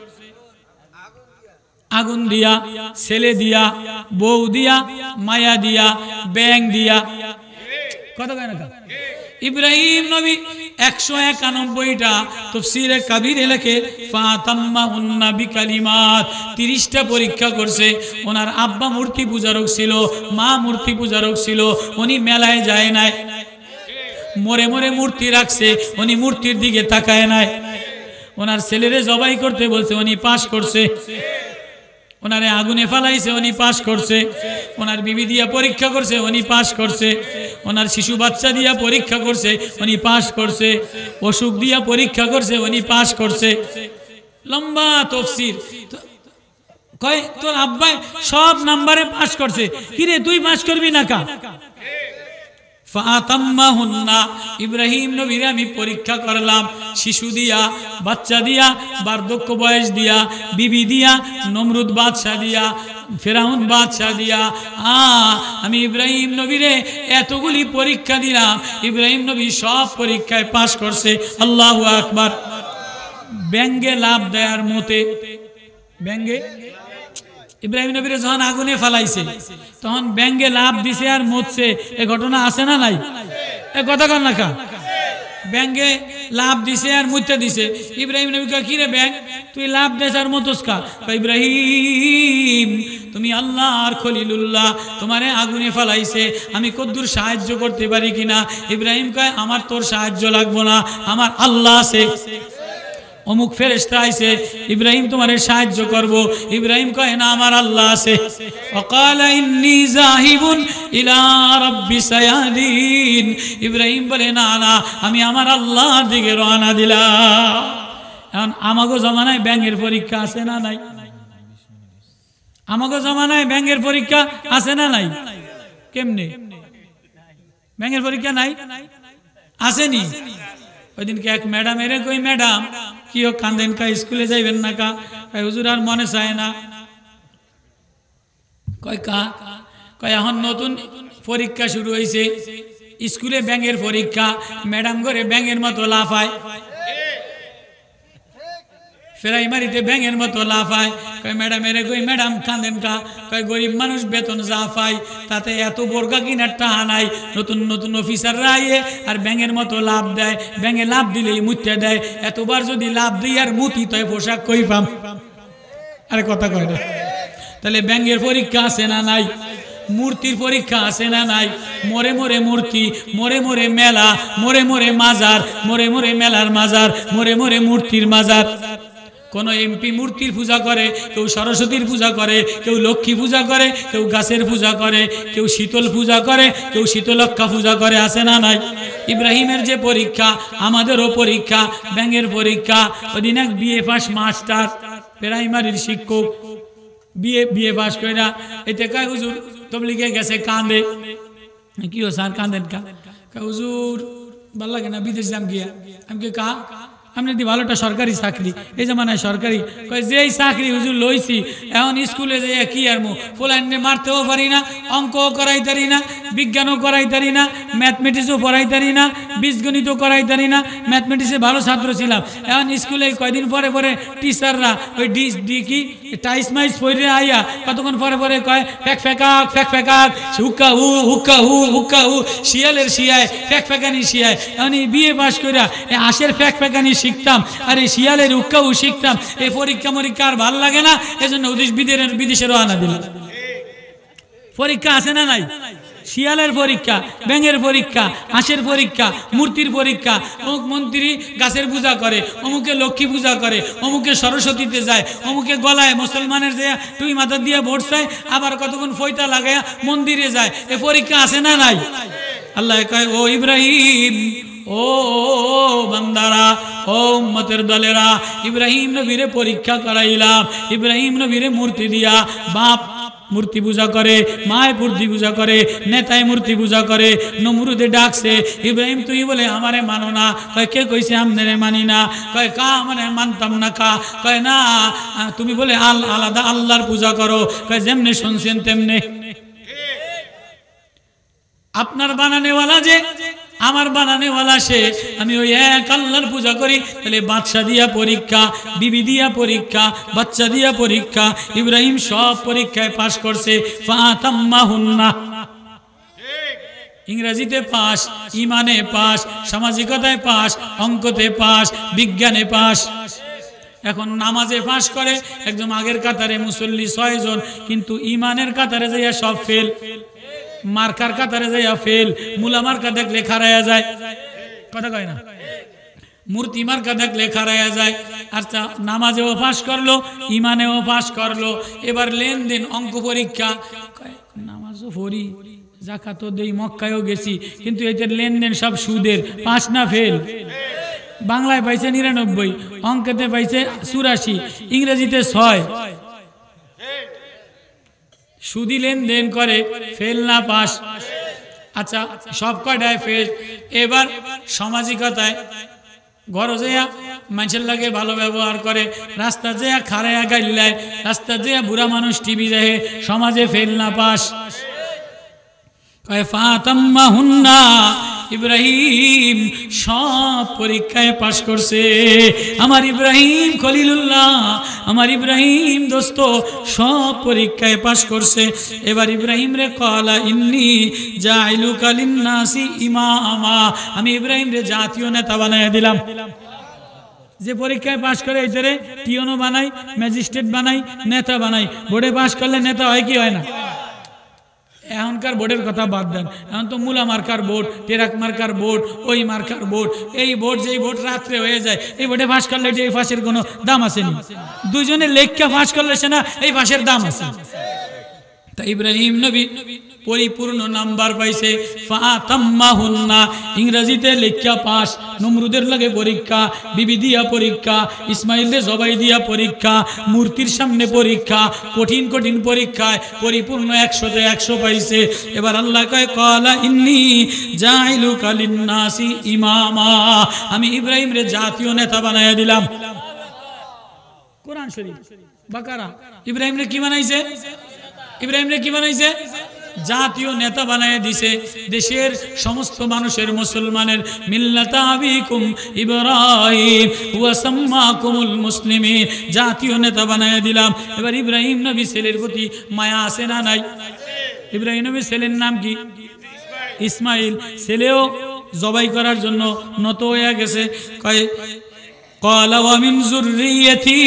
আগুন দিয়া, ছেলে দিয়া, বউ দিয়া, মায়া দিয়া, ব্যাং দিয়া। কত কেন ইব্রাহিম নবী একশো একানব্বইটা তাফসীরে কাবীরে লেখে ফাতাম্মাহুন্না বিকালিমাত, তিরিশটা পরীক্ষা করছে। ওনার আব্বা মূর্তি পূজারক ছিল, মা মূর্তি পূজারক ছিল, উনি মেলায় যায় নাই, মরে মরে মূর্তি রাখছে, উনি মূর্তির দিকে তাকায় নাই। ওনার ছেলেরে জবাই করতে বলছে, উনি পাশ করছে। ওনারে আগুনে ফালাইছে, উনি পাশ করছে। ওনার বিবি দিয়া পরীক্ষা করছে, উনি পাশ করছে। ওনার শিশু বাচ্চা দিয়া পরীক্ষা করছে, উনি পাশ করছে। অসুখ দিয়া পরীক্ষা করছে, উনি পাশ করছে। লম্বা তাফসীর। কয় তোর আব্বা সব নাম্বারে পাশ করছে, কিরে তুই পাশ করবি না কা? ফাতাম্মাহুন্না, ইব্রাহিম নবীর আমি পরীক্ষা করলাম শিশু দিয়া, বাচ্চা দিয়া, বার্ধক্য বয়স দিয়া, বিবি দিয়া, নমরুদ বাদশা দিয়া, ফেরাউন বাদশা দিয়া। আ আমি ইব্রাহিম নবীরে এতগুলি পরীক্ষা দিলাম, ইব্রাহিম নবী সব পরীক্ষায় পাশ করছে। আল্লাহু আকবার। ব্যঙ্গে লাভ দেয়ার মতে, ব্যঙ্গে ইব্রাহিম নবীরে যখন আগুনে ফালাইছে তখন ব্যাঙ্গে লাভ দিছে আর মরছে, এ ঘটনা আছে না নাই? এ কথা কন না কা? ব্যাঙ্গে লাভ দিছে আর মুইতে দিছে। ইব্রাহিম নবী কয়, কি রে ব্যাং, তুই লাভ দেস আর মতস কা? ইব্রাহিম তুমি আল্লাহর খলিলুল্লাহ, তোমারে আগুনে ফালাইছে, আমি কদ্দুর সাহায্য করতে পারি কিনা? ইব্রাহিম কয়, আমার তোর সাহায্য লাগবো না, আমার আল্লাহ আছে। অমুক ফেরেশতা আইছে, ইব্রাহিম তোমারে সাহায্য করব। ইব্রাহিম কয়, না, আমার আল্লাহ আছে। ওয়াকালা ইন্নী যাহিবুন ইলা রাব্বি সায়াদিন। ইব্রাহিম বলে, না না, আমি আমার আল্লাহর দিকে রওনা দিলাম। এখন আমাগো জমানায় ব্যাঙের পরীক্ষা আছে না নাই? আমাগো জমানায় ব্যাঙের পরীক্ষা আছে না নাই? কেমনে ব্যাঙের পরীক্ষা নাই? আসেনি? ওই দিনকে এক ম্যাডাম এরে কই, ম্যাডাম কি ও কান্দেন কা, স্কুলে যাইবেন না কা? কয় হুজুর আর মনে চায় না। কয় কা? কয় এখন নতুন পরীক্ষা শুরু হয়েছে, স্কুলে ব্যাঙের পরীক্ষা, ম্যাডাম করে ব্যাঙের মতো লাফায়, প্রাইমারিতে ব্যাঙের মতো লাফায়। কয় ম্যাডাম এরে কই, ম্যাডাম কাঁদেন কা? কয় গরিব মানুষ বেতন যা পায় তাতে এত বোরকা কিনার টাহা নাই, নতুন নতুন অফিসাররা আইয়ে আর ব্যাঙের মতো লাভ দেয়, ব্যাঙে লাভ দিলেই মুতে দেয়, এতবার যদি লাভ দিই আর মুতি তয় পোশাক কই পাম? আরে কথা কয় না। তাহলে ব্যাঙের পরীক্ষা আছে না নাই? মূর্তির পরীক্ষা আছে না নাই? মরে মরে মূর্তি, মরে মরে মেলা, মরে মরে মাজার, মরে মরে মেলার মাজার, মরে মরে মূর্তির মাজার। কোন এমপি মূর্তির পূজা করে, কেউ সরস্বতীর পূজা করে, কেউ লক্ষ্মী পূজা করে, কেউ গাছের পূজা করে, কেউ শীতল পূজা করে, কেউ শীতলক্ষা পূজা করে, আছে না নাই? ইব্রাহিমের যে পরীক্ষা, আমাদেরও পরীক্ষা, ব্যাঙের পরীক্ষা। ওদিন এক বিএ পাস মাস্টার, প্রাইমারির শিক্ষক, বিএ বিএ পাস করে না, এতে কয় হুজুর তবলিগে গেছে, কান্দে। কি ও স্যার কান্দেন কা? হুজুর ভাল লাগে না, বিদেশ যাম গিয়া। আমি কে কা? আপনি দি ভালোটা সরকারি চাকরি, এই জামানায় সরকারি। কয় যেই চাকরি হুজুর লইছি, এখন স্কুলে যাই কি আর মো ফোলাইনে মারতেও পারি না, অঙ্কও করাই পারি না, বিজ্ঞানও করাই পারি না, ম্যাথমেটিক্সও পড়াই পারি না, বীজগণিতও করাই পারি না। ম্যাথমেটিক্সে ভালো ছাত্র ছিলাম, এখন স্কুলে কয়দিন পরে পরে টিচাররা ওই ডি ডি কি টাইস মাইস পড়ে আইয়া কতক্ষণ পরে পরে কয় ফ্যাক ফ্যাকাক ফ্যাক ফ্যাকাক, হুক্কা হু হুক্কা হু হুক্কা হু, শিয়ালের শিয়ায় ফ্যাক ফ্যাকানি শিয়ায়। এখন এই বিএ পাস কইরা আশের ফ্যাক ফ্যাকানি শিখতাম, আর এই শিয়ালের হুক্কাও শিখতাম। এই পরীক্ষা মরীক্ষা আর ভাল লাগে না, এজন্য বিদেশের বিদেশে রওনা দিলাম। পরীক্ষা আছে না নাই? শিয়ালের পরীক্ষা, ব্যাঙের পরীক্ষা, হাঁসের পরীক্ষা, মূর্তির পরীক্ষা। অমুক মন্ত্রী গাছের পূজা করে, অমুকে লক্ষ্মী পূজা করে, অমুকে সরস্বতীতে যায়, অমুকে গলায় মুসলমানের যে তুই মাথা দিয়ে ভোট চায়, আবার কতক্ষণ ফয়তা লাগায় মন্দিরে যায়। এ পরীক্ষা আছে না নাই? আল্লাহ কয়, ও ইব্রাহিম, ও বান্দারা, ও উম্মতের দলেরা, ইব্রাহিম নবীরে পরীক্ষা করাইলাম। ইব্রাহিম নবীরে মূর্তি দিয়া বাপ মূর্তি পূজা করে, মায় মূর্তি পূজা করে, নেতায় মূর্তি পূজা করে। নমরুদে ডাকছে, ইব্রাহিম তুই বলে আমারে মানো না? কয় কে কইছে আমনে মানি না? কয় কা মানে মানতাম না কা? কয় না তুমি বলে আল আলাদা আল্লাহর পূজা করো। কয় যেমনে শুনছেন তেমনে। আপনার বানানেওয়ালা যে আমার বানানেওয়ালা সে, আমি ওই এক আল্লাহর পূজা করি। তাহলে বাদশা দিয়া পরীক্ষা, বিবি দিয়া পরীক্ষা, বাচ্চা দিয়া পরীক্ষা, ইব্রাহিম সব পরীক্ষায় পাশ করছে। ফাতাম্মাহুন্না, ইংরেজিতে পাস, ইমানে পাস, সামাজিকতায় পাস, অঙ্কতে পাস, বিজ্ঞানে পাস। এখন নামাজে পাস করে একদম আগের কাতারে মুসল্লি ছয় জন, কিন্তু ইমানের কাতারে যাইয়া সব ফেল, মার্কার কাতারে যাইয়া ফেল, মুলা মার্কা দেখলে খারাইয়া যায়, কথা কয় না, মূর্তি মার্কা দেখলে খারাইয়া যায়। আচ্ছা নামাজেও পাস করলো, ইমানেও পাস করলো, এবার লেনদেন অঙ্ক পরীক্ষা, নামাজও পড়ি, যাকাতও দেই, মক্কায়ও গেছি, কিন্তু এদের লেনদেন সব সুদের, পাস না ফেল? বাংলায় পাইছে নিরানব্বই, অঙ্কেতে পাইছে চুরাশি, ইংরেজিতে ছয়, সুদি লেনদেন করে, ফেল না পাস? আচ্ছা সব কয়টায় ফেল। এবার সামাজিকতায় ঘর যেয়া মানুষের লাগে ভালো ব্যবহার করে, রাস্তা যেয়া খারাইয়া গাইল্লায়, রাস্তা যেয়া বুড়া মানুষ টিভি দেখে, সমাজে ফেল না পাস? ফাতাম্মাহুন্না, ইব্রাহিম সব পরীক্ষায় পাশ করছে। আমার ইব্রাহিম খলিলুল্লাহ, আমার ইব্রাহিম দোস্ত সব পরীক্ষায় পাশ করছে। এবার ইব্রাহিম রে কলা ইন্নি জাইলুকা লিন্নাসি ইমামা, আমি ইব্রাহিম রে জাতীয় নেতা বানাইয়া দিলাম। যে পরীক্ষায় পাশ করে এইটারে টিওনো বানাই, ম্যাজিস্ট্রেট বানাই, নেতা বানাই। বোর্ডে পাশ করলে নেতা হয় কি হয় না? এখনকার বোর্ডের কথা বাদ দেন, এখন তো মূলা মার্কার বোর্ড, টেরাক মার্কার বোর্ড, ওই মার্কার বোর্ড, এই বোর্ড যেই বোর্ড রাত্রে হয়ে যায়, এই বোর্ডে ফাঁস করলে এই ফাঁসের কোনো দাম আসেনি। দুইজনে লেখা ফাঁস করলে সে না এই ফাঁসের দাম আছে। তা ইব্রাহিম নবী পরিপূর্ণ নাম্বার পাইছে, ফাতাম্মাহুন্না, ইংরেজিতে লেখা পাস, নমরুদের লাগে পরীক্ষা, বিবি দিয়া পরীক্ষা, ইসমাইলের জবাই দিয়া পরীক্ষা, মূর্তির সামনে পরীক্ষা, কঠিন কঠিন পরীক্ষায় পরিপূর্ণ একশোতে একশো পাইছে। এবার আল্লাহ কয় ক্বালা ইন্নী জাইলুকা লিন্নাসি ইমামা, আমি ইব্রাহিম রে জাতীয় নেতা বানাইয়া দিলাম। কোরআন শরীফ বাকারা। ইব্রাহিম রে কি বানাইছে? ইব্রাহিম রে কি বানাইছে? জাতীয় নেতা বানায় দিছে। দেশের সমস্ত মানুষের, মুসলমানের মিল্লাতা আবিকুম ইব্রাহিম ওয়া সাম্মাকুমুল মুসলিমিন, জাতীয় নেতা বানায় দিলাম। এবার ইব্রাহিম নবী ছেলের প্রতি মায়া আছে না নাই? ইব্রাহিম নবী ছেলের নাম কি? ইসমাইল। ছেলেও জবাই করার জন্য নত হয়ে গেছে। কয় ক্বালা ওয়া মিন যুররিয়াতি,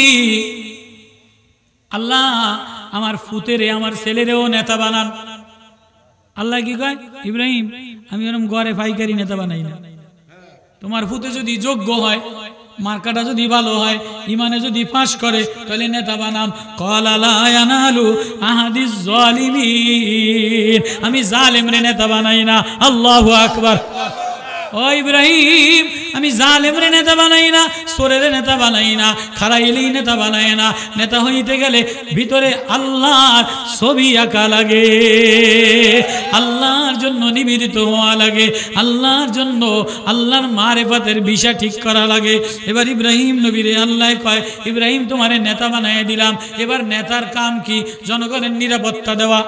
আল্লাহ আমার ফুতেরে, আমার ছেলেরেও নেতা বানান। আল্লাহ কি কয়? ইব্রাহিম আমি এরকম গড়ে পাইকারি নেতা বানাই না, তোমার ফুতে যদি যোগ্য হয়, মার্কাটা যদি ভালো হয়, ইমানে যদি পাশ করে, তাহলে নেতা বানাম। ক্বালা লা ইয়ানালু আহাদিজ জালিমিন, আমি জালেমরে নেতা বানাই না। আল্লাহু আকবার। ও ইব্রাহিম আমি জালেমরে নেতা বানাই না, সোরের নেতা বানাই না, খারাইলি নেতা বানাই না। নেতা হইতে গেলে ভিতরে আল্লাহর ছবি আঁকা লাগে, আল্লাহর জন্য নিবেদিত হওয়া লাগে, আল্লাহর জন্য আল্লাহর মারেফাতের বিষয় ঠিক করা লাগে। এবার ইব্রাহিম নবীরে আল্লাহ কয় ইব্রাহিম তোমারে নেতা বানাই দিলাম। এবার নেতার কাম কি? জনগণের নিরাপত্তা দেওয়া।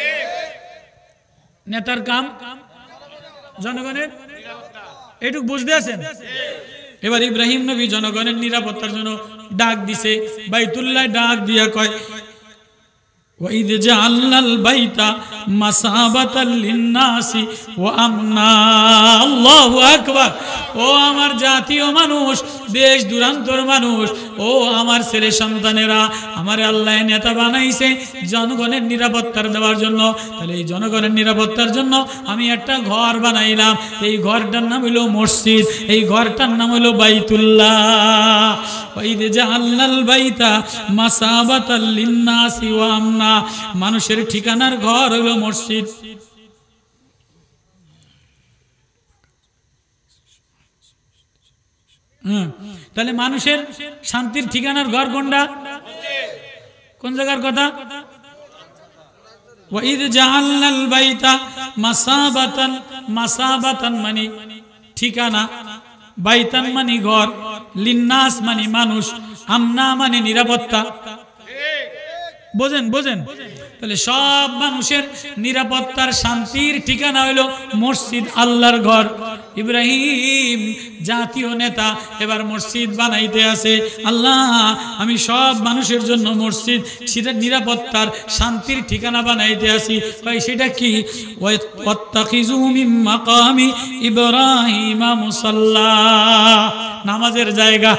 নেতার কাম জনগণের, এটুক বুঝতে আছেন? এবার ইব্রাহিম নবী জনগণের নিরাপত্তার জন্য ডাক দিছে, বাইতুল্লাহ ডাক দিয়া কয় ওয়াইদ জাআলনাল বাইতা মাসাবাতাল লিন্নাসি ওয়া আমনা। আল্লাহু আকবার। ও আমার জাতীয় মানুষ, দেশ দূরান্তর মানুষ, ও আমার ছেলে সন্তানেরা, আমার আল্লাহ নেতা বানাইছে জনগণের নিরাপত্তার দেওয়ার জন্য। তাহলে এই জনগণের নিরাপত্তার জন্য আমি একটা ঘর বানাইলাম। এই ঘরটার নাম হলো মসজিদ, এই ঘরটার নাম হলো বাইতুল্লাহ। ওয়াইদ জাআলনাল বাইতা মাসাবাতাল লিন্নাসি ওয়া আমনা, মানুষের ঠিকানার ঘর হলো মসজিদ। হ্যাঁ, তাহলে মানুষের শান্তির ঠিকানার ঘর কোনটা? কোন জায়গার কথা? ওয়া ইয জাআলনাল বাইতা মাসাবাতান, মাসাবাতান মানে ঠিকানা, বাইতান মানে ঘর, লিন্নাস মানে মানুষ, আমনা মানে নিরাপত্তা। বোঝেন বোঝেন তাহলে সব মানুষের নিরাপত্তার শান্তির ঠিকানা হইল মসজিদ, আল্লাহর ঘর। ইব্রাহিম জাতীয় নেতা এবার মসজিদ বানাইতে আছে। আল্লাহ আমি সব মানুষের জন্য মসজিদ, সেটা নিরাপত্তার শান্তির ঠিকানা বানাইতে আছি। ভাই সেটা কি? ওয়াত্তাখিযু মিন মাকামি ইব্রাহিম মুসাল্লা, নামাজের জায়গা।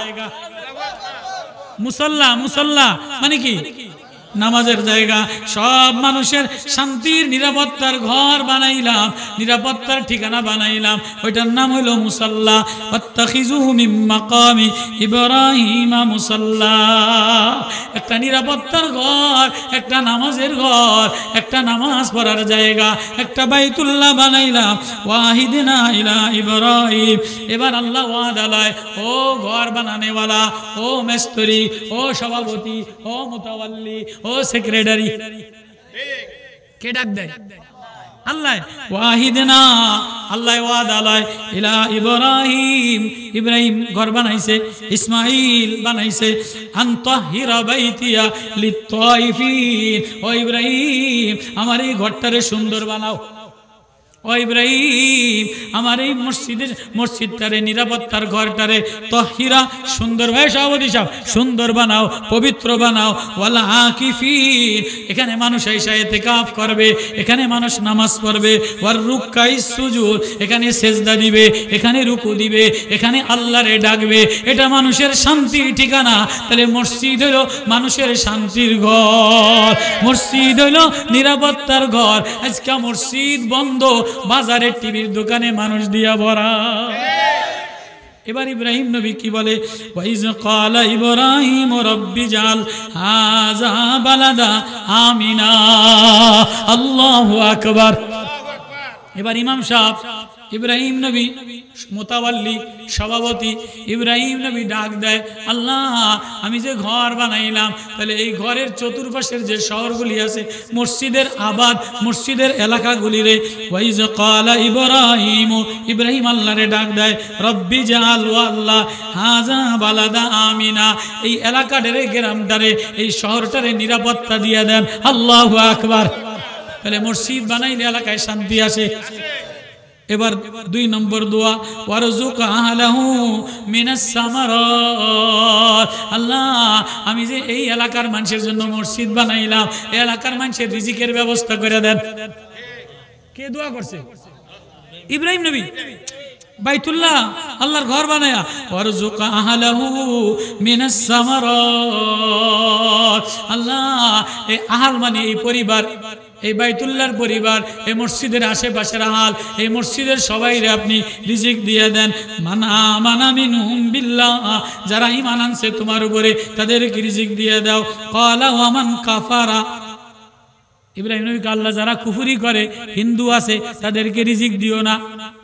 মুসাল্লা, মুসাল্লা মানে কি? নামাজের জায়গা। সব মানুষের শান্তির নিরাপত্তার ঘর বানাইলাম, নিরাপত্তার ঠিকানা বানাইলাম, ওইটার নাম হলো মুসাল্লা। ওয়াত্তাখিযু মিন মাকামি ইব্রাহিম মুসাল্লা, একটা নিরাপত্তার ঘর, একটা নামাজের ঘর, একটা নামাজ পড়ার জায়গা, একটা বাইতুল্লাহ বানাইলাম। ওয়াহিদনা ইলা ইব্রাহিম, এবার আল্লাহ ওয়াদা লয়, ও ঘর বানানেওয়ালা, ও মেস্তরি, ও সভাপতি, ও মুতাওয়াল্লি, ও সেক্রেটারি, কে ডাক দেয়? আল্লাহ। ওয়াহিদনা, আল্লাহ ওয়াদা লয় ইলা ইব্রাহিম, ইব্রাহিম ঘর বানাইছে, ইসমাইল বানাইছে, আনতাহিরা বাইতিয়া লিত্তাইফিন, ও ইব্রাহিম আমার এই ঘরটারে সুন্দর বানাও। ও ইব্রাহিম আমার এই মসজিদের মসজিদটারে, নিরাপত্তার ঘরটারে তাহিরা সুন্দর ভাই সভাপতি সাহেব সুন্দর বানাও, পবিত্র বানাও। ওয়ালা আকিফিন, এখানে মানুষ এসে ইতিকাফ করবে, এখানে মানুষ নামাজ পড়বে। ওয়ার রুকাইস সুজুদ, এখানে সেজদা দিবে, এখানে রুকু দিবে, এখানে আল্লাহরে ডাকবে। এটা মানুষের শান্তির ঠিকানা। তাহলে মসজিদ হলো মানুষের শান্তির ঘর, মসজিদ হলো নিরাপত্তার ঘর। আজকে মসজিদ বন্ধ, বাজারে টিভির দোকানে মানুষ দিয়া ভরা। এবার ইব্রাহিম নবী কি বলে? ওয়াইজ ক্বালা ইব্রাহিম রব্বি জাল হাযা বালাদা আমিনা, আল্লাহু আকবার। এবার ইমাম সাহেব ইব্রাহিম নবী মুতাওয়াল্লি, সভাপতি, ইব্রাহিম নবী ডাক দেয়, আল্লাহ আমি যে ঘর বানাইলাম, তাহলে এই ঘরের চতুর্পাশের যে শহরগুলি আছে, মসজিদের আবাদ, মসজিদের এলাকাগুলিরে, ওয়াইজ ক্বালা ইব্রাহিম, ইব্রাহিম আল্লাহরে ডাক দেয়, রব্বি জাল, ও আল্লাহ, হাযা বালাদা আমিনা, এই এলাকাটারে, গ্রামটারে, এই শহরটারে নিরাপত্তা দিয়ে দেন। আল্লাহু আকবার। তাহলে মসজিদ বানাইলে এলাকায় শান্তি আসে। এবার দুই নম্বর দোয়া, ওয়ারযুক আহলাহু মিনাস সামারাত, আল্লাহ আমি যে এই এলাকার মানুষের জন্য মসজিদ বানাইলাম, এই এলাকার মানুষের রিজিকের ব্যবস্থা করে দেন। কে দোয়া করছে? ইব্রাহিম নবী। বাইতুল্লাহ, আল্লাহর ঘর বানায়া, ওয়ারযুক আহলাহু মিনাস সামারাত, আল্লাহ এই আহল মানে এই পরিবার, এই বাইতুল্লাহর পরিবার, এই মসজিদের আশেপাশের আহাল, এই মসজিদের সবাইরে আপনি রিজিক দিয়ে দেন। মানা মানা মিনহুম বিল্লাহ, যারা ঈমান আনছে তোমার উপরে, তাদেরকে রিজিক দিয়ে দাও। ক্বালা ওয়া মান কাফারা, ইব্রাহিম নবী আল্লাহ যারা কুফরি করে, হিন্দু আছে, তাদেরকে রিজিক দিও না।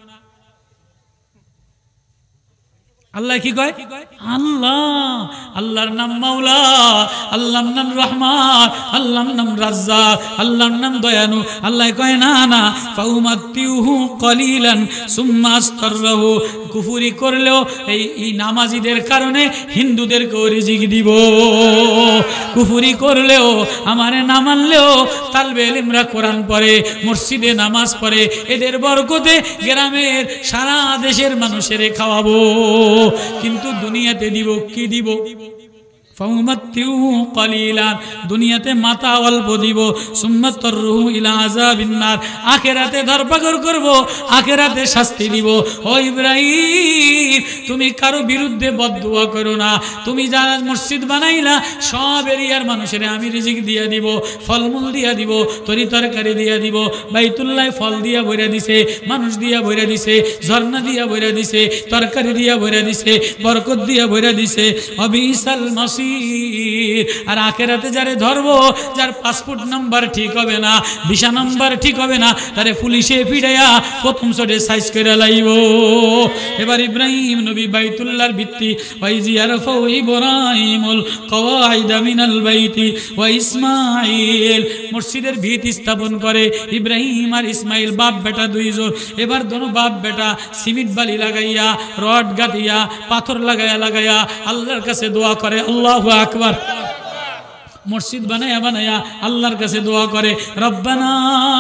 আল্লাহ কি কয়? আল্লাহ, আল্লাহর নাম মাওলা, আল্লাহর নাম রহমান, আল্লাহর নাম রাজ্জাক, আল্লাহর নাম দয়ালু। আল্লাহ কয় না না, ফাউমাতিউহু কলিলান সুম্মা আস্তারহু, কুফরি করলেও এই এই নামাজীদের কারণে হিন্দুদেরকেও রিজিক দিব। কুফরি করলেও, আমারে না মানলেও, তালবে ইলমরা কোরআন পড়ে, মসজিদে নামাজ পড়ে, এদের বরকতে গ্রামের সারা দেশের মানুষের খাওয়াবো। কিন্তু দুনিয়াতে দিব কি দিব? ফাউমাতিউহু কলিলান, দুনিয়াতে মাথা অল্প দিব, সুম্মা তাররুহু ইলা আযাবিন নার, আখিরাতে ধরপাকড় করব, আখিরাতে শাস্তি দিব। ও ইব্রাহিম তুমি কারো বিরুদ্ধে বদদুয়া করো না। তুমি যারা মসজিদ বানাইলা, সব এরিয়ার মানুষের আমি রিজিক দিয়া দিব, ফলমূল দিয়া দিব, তরি তরকারি দিয়া দিব। বাইতুল্লাহ ফল দিয়া ভরে দিছে, মানুষ দিয়া ভরে দিছে, ঝর্ণা দিয়া ভরে দিছে, তরকারি দিয়া ভরে দিছে, বরকত দিয়া ভরে দিছে। অবিসাল মাসি মাসির। আর আখেরাতে যারে ধরবো, যার পাসপোর্ট নাম্বার ঠিক হবে না, ভিসা নাম্বার ঠিক হবে না, তারে পুলিশে পিড়াইয়া প্রথম চোটে সাইজ করে লাইব। এবার ইব্রাহিম নবী বাইতুল্লাহর ভিত্তি ওয়াইজি আরফাউ ইব্রাহিমুল কওয়াইদা মিনাল বাইতি ওয়া ইসমাঈল, মসজিদের ভিত স্থাপন করে ইব্রাহিম আর ইসমাইল, বাপ বেটা দুইজন। এবার দোনো বাপ বেটা সিমেন্ট বালি লাগাইয়া, রড গাঁথিয়া, পাথর লাগাইয়া লাগাইয়া আল্লাহর কাছে দোয়া করে। আল্লাহু আকবার। মসজিদ বানায়া বানায়া আল্লাহর কাছে দোয়া করে, রব্বানা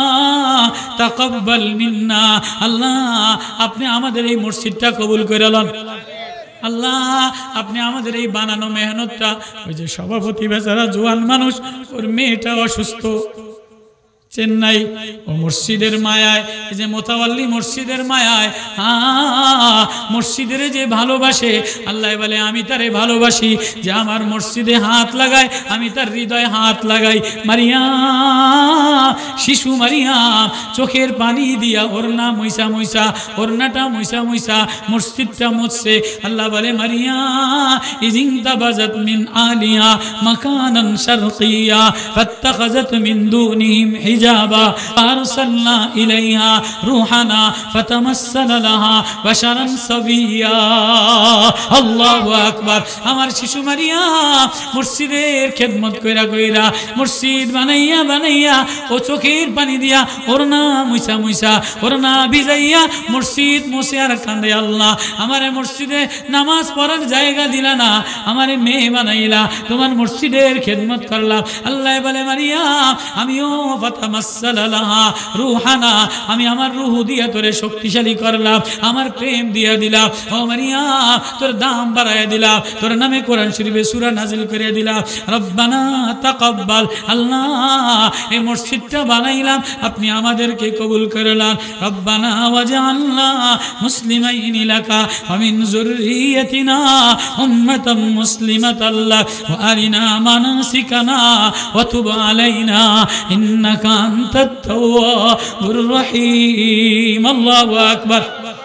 তাকাব্বাল মিন্না, আল্লাহ আপনি আমাদের এই মসজিদটা কবুল করে লন। আল্লাহ আপনি আমাদের এই বানানো মেহনতটা, ওই যে সভাপতি বেচারা জোয়ান মানুষ, ওর মেয়েটা অসুস্থ চেন্নাই, ও মসজিদের মায়ায়, এই যে মোতাওয়াল্লি মসজিদের মায়ায়, আ মসজিদের যে ভালোবাসে, আল্লাহ বলে আমি তারে ভালোবাসি, যে আমার মসজিদে হাত লাগায় আমি তার হৃদয়ে হাত লাগাই। মারিয়াম, শিশু মারিয়াম চোখের পানি দিয়া ওরনা মইসা মইসা, ওরনাটা মইসা মইসা মসজিদটা মুছছে। আল্লাহ বলে মারিয়াম ইজিনতাবাজাত মিন আলিয়া মাকানান শারকিয়া ফাত্তাখাযাত মিন দুনিহিম হিজাবা ফারসালনা ইলাইহা রূহানা ফাতামাসসালা লাহা বাশারান সাবিয়া। আল্লাহু আকবার। আমার শিশু মারিয়াম মসজিদের খেদমত কইরা কইরা, মসজিদ বানাইয়া বানাইয়া, ও চোখের পানি দিয়া ওরনা মুইসা মুইসা, ওরনা ভিজাইয়া মসজিদ মুছে আর কান্দে, আল্লাহ আমারে মসজিদে নামাজ পড়ার জায়গা দিলা না, আমারে মেয়ে বানাইলা, তোমার মসজিদের খেদমত করলাম। আল্লাহ বলে মারিয়াম আমিও ফাতামাসসালা লাহা রূহানা, আমি আমার রূহ দিয়া তোরে শক্তিশালী করলাম, আমার প্রেম দিয়া দিলাম। ও মারিয়াম তোর দাম বাড়াইয়া দিলাম, তোর নামে কোরআন শরীফে সূরা নাজিল করে দিলাম। রব্বানা তাকাব্বাল, আল্লাহ এই মসজিদটা বানাইলাম, আপনি আমাদেরকে কবুল করলেন। রব্বানা ওয়াজআলনা মুসলিমাইনি লাকা ওয়া মিন যুররিয়াতিনা উম্মাতাম মুসলিমাতাল লাক ওয়া আরিনা মানাসিকানা ওয়া তুব আলাইনা ইন্নাকা আনতাত তাওয়াবুর রহিম। আল্লাহু আকবার।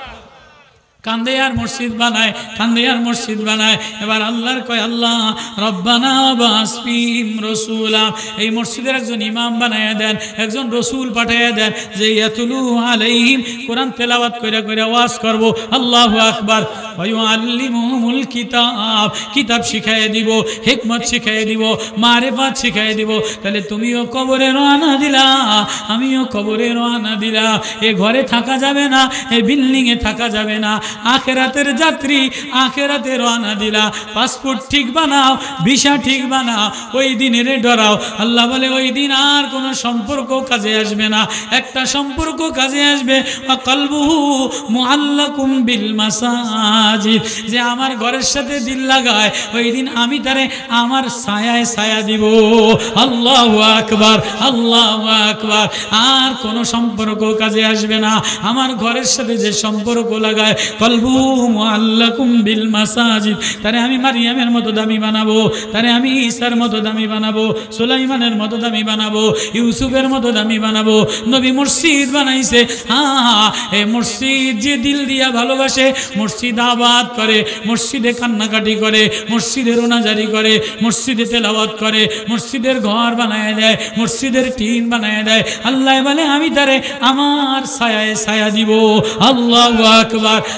কান্দে আর মসজিদ বানায়, কান্দে আর মসজিদ বানায়। এবার আল্লাহর কয় আল্লাহ রব্বানা বাসফিহিম রাসূলা, এই মসজিদের একজন ইমাম বানায়া দেন, একজন রসুল পাঠাইয়া দেন, যে ইয়াতুলু আলাইহিম কোরআন তেলাওয়াত কইরা কইরা ওয়াজ করব। আল্লাহু আকবার। ওয়া ইউআল্লিমুহুমুল কিতাব, কিতাব শিখাইয়া দিব, হিকমত শিখাইয়া দিব, মারিফাত শিখাইয়া দিব। তাহলে তুমিও কবরে রওনা দিলা, আমিও কবরে রওনা দিলা। এ ঘরে থাকা যাবে না, এই বিল্ডিং এ থাকা যাবে না, আখেরাতের যাত্রী, আখেরাতে রওনা দিলা। পাসপোর্ট ঠিক বানাও, ভিসা ঠিক বানাও, ওই দিনের ডরাও। আল্লাহ বলে ওই দিন আর কোনো সম্পর্ক কাজে আসবে না, একটা সম্পর্ক কাজে আসবে, কলবুহু মুআল্লাকুম বিল মাসাজিদ, যে আমার ঘরের সাথে দিল লাগায়, ওই দিন আমি তারে আমার ছায়ায় ছায়া দিব। আল্লাহু আকবার, আল্লাহু আকবার। আর কোনো সম্পর্ক কাজে আসবে না, আমার ঘরের সাথে যে সম্পর্ক লাগায়, কলবু মুআল্লাকুম বিল মাসাজিদ, তারে আমি মারিয়ামের মতো দামি বানাবো, তারে আমি ঈসার মতো দামি বানাবো, সুলাইমানের মতো দামি বানাবো, ইউসুফের মতো দামি বানাবো। নবী মসজিদ বানাইছে, হ্যাঁ এই মসজিদ যে দিল দিয়া ভালোবাসে, মসজিদ আবাদ করে, মসজিদে কান্নাকাটি করে, মসজিদে রোনাজারি করে, মসজিদে তেলাওয়াত করে, মসজিদের ঘর বানায় দেয়, মসজিদের টিন বানায় দেয়। আল্লাহ বলে আমি তারে আমার ছায়ায় ছায়া দিব। আল্লাহু আকবার।